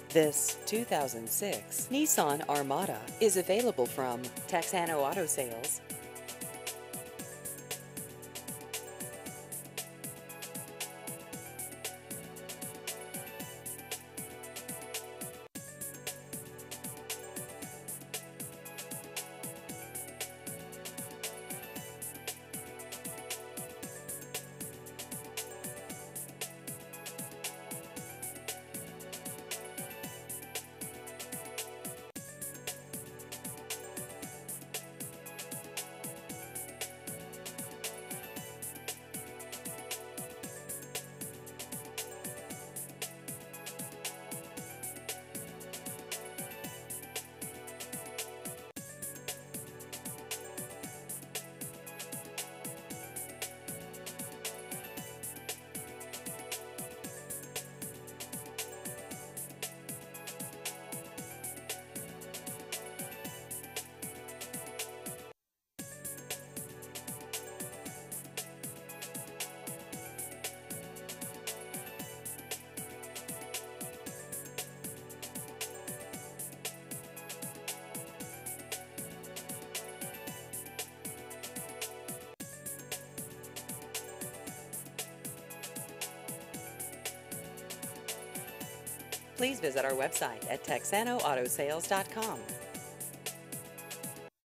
This 2006 Nissan Armada is available from Texano Auto Sales. Please visit our website at texanoautosales.com.